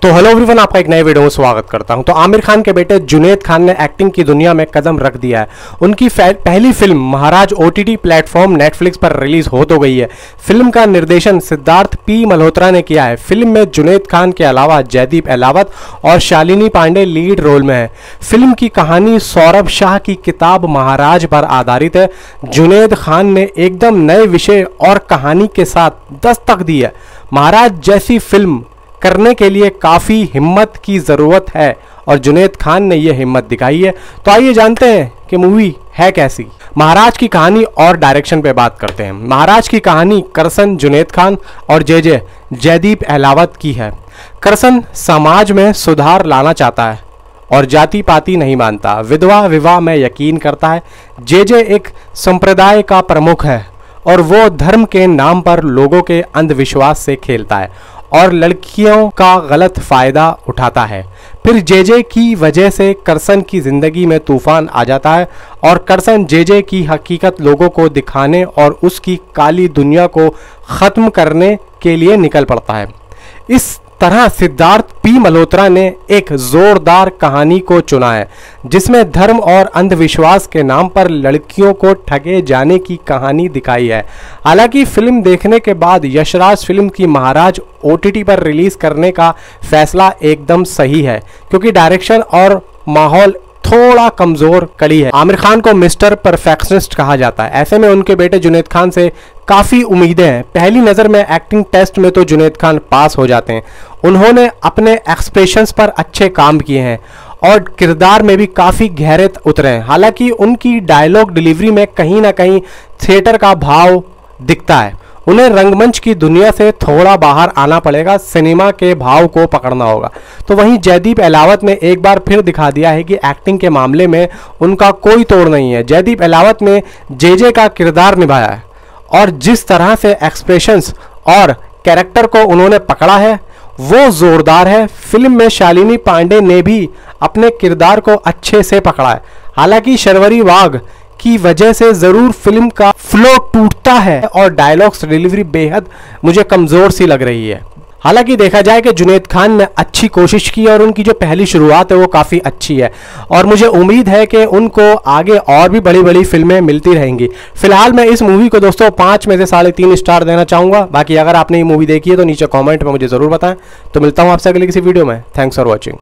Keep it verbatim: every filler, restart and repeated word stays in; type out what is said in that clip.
तो hello everyone, आपका एक नए वीडियो में स्वागत करता हूं। तो आमिर खान के बेटे जुनैद खान ने एक्टिंग की दुनिया में कदम रख दिया है। उनकी पहली film Maharaj OTT platform Netflix पर रिलीज हो तो गई है। फिल्म का निर्देशन सिद्धार्थ पी मल्होत्रा ने किया है। फिल्म में जुनैद खान के अलावा जयदीप अहलावत और शालिनी पांडे लीड रोल में है। फिल्म की कहानी सौरभ शाह की किताब महाराज पर आधारित है। जुनैद खान ने एकदम नए विषय और कहानी के साथ दस्तक दी है। महाराज जैसी फिल्म करने के लिए काफ़ी हिम्मत की ज़रूरत है और जुनैद खान ने यह हिम्मत दिखाई है। तो आइए जानते हैं कि मूवी है कैसी। महाराज की कहानी और डायरेक्शन पे बात करते हैं। महाराज की कहानी करसन जुनैद खान और जे जे जयदीप अहलावत की है। करसन समाज में सुधार लाना चाहता है और जाति पाति नहीं मानता। विधवा विवाह में यकीन करता है। जे जे एक संप्रदाय का प्रमुख है और वो धर्म के नाम पर लोगों के अंधविश्वास से खेलता है और लड़कियों का गलत फ़ायदा उठाता है। फिर जेजे की वजह से करसन की ज़िंदगी में तूफान आ जाता है और करसन जेजे की हकीकत लोगों को दिखाने और उसकी काली दुनिया को ख़त्म करने के लिए निकल पड़ता है। इस तरह सिद्धार्थ पी मल्होत्रा ने एक जोरदार कहानी को चुना है जिसमें धर्म और अंधविश्वास के नाम पर लड़कियों को ठगे जाने की कहानी दिखाई है। हालांकि फिल्म देखने के बाद यशराज फिल्म की महाराज ओटीटी पर रिलीज करने का फैसला एकदम सही है, क्योंकि डायरेक्शन और माहौल थोड़ा कमजोर कड़ी है। आमिर खान को मिस्टर परफेक्शनिस्ट कहा जाता है। ऐसे में उनके बेटे जुनैद खान से काफ़ी उम्मीदें हैं। पहली नज़र में एक्टिंग टेस्ट में तो जुनैद खान पास हो जाते हैं। उन्होंने अपने एक्सप्रेशंस पर अच्छे काम किए हैं और किरदार में भी काफ़ी गहरे उतरे हैं। हालांकि उनकी डायलॉग डिलीवरी में कहीं ना कहीं थिएटर का भाव दिखता है। उन्हें रंगमंच की दुनिया से थोड़ा बाहर आना पड़ेगा, सिनेमा के भाव को पकड़ना होगा। तो वहीं जयदीप अहलावत ने एक बार फिर दिखा दिया है कि एक्टिंग के मामले में उनका कोई तोड़ नहीं है। जयदीप अहलावत ने जेजे का किरदार निभाया है और जिस तरह से एक्सप्रेशंस और कैरेक्टर को उन्होंने पकड़ा है वो ज़ोरदार है। फिल्म में शालिनी पांडे ने भी अपने किरदार को अच्छे से पकड़ा है। हालांकि शर्वरी वाघ की वजह से ज़रूर फिल्म का फ्लो टूटता है और डायलॉग्स डिलीवरी बेहद मुझे कमज़ोर सी लग रही है। हालांकि देखा जाए कि जुनैद खान ने अच्छी कोशिश की और उनकी जो पहली शुरुआत है वो काफ़ी अच्छी है और मुझे उम्मीद है कि उनको आगे और भी बड़ी बड़ी फिल्में मिलती रहेंगी। फिलहाल मैं इस मूवी को दोस्तों पाँच में से साढ़े तीन स्टार देना चाहूँगा। बाकी अगर आपने ये मूवी देखी है तो नीचे कॉमेंट में मुझे ज़रूर बताएं। तो मिलता हूँ आपसे अगली किसी वीडियो में। Thanks for watching.